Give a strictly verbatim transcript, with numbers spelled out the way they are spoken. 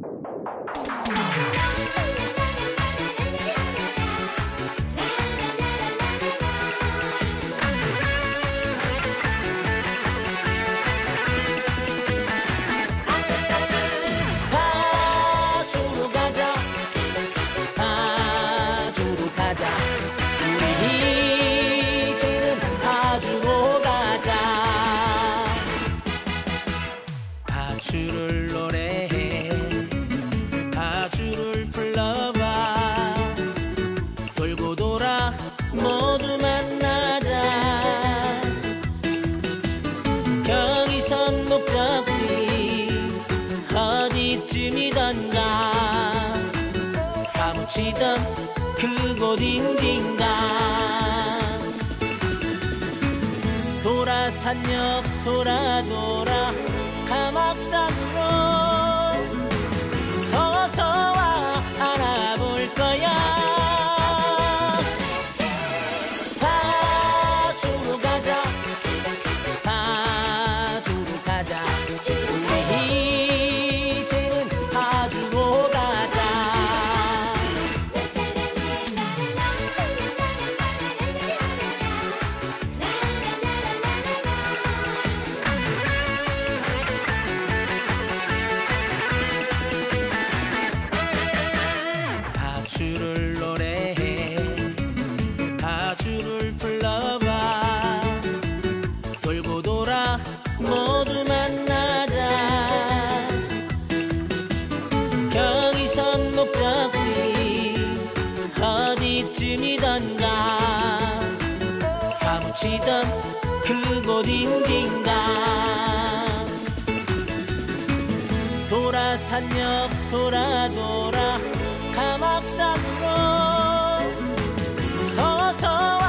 파주로 가자. 파주로 가자. 우리 이제는 파주로 가자. 파주를 노래해. 파주를 불러봐. 돌고 돌아 모두 만나자. 경의선 목적지 어디쯤이던가. 사무치던 그곳인진가. 도라산역 돌아 돌아 가막산으로 어서와 알아볼 거야. 파주로 가자. 파주로 가자. 우리 이제는 파주로 가자. 파주를 노래해. 파주를 불러봐. 돌고 돌아 모두 만나자. 경의선 목적지 어디쯤이던가. 사무치던 그곳인진가. 도라산역 돌아 돌아 가막산으로 어서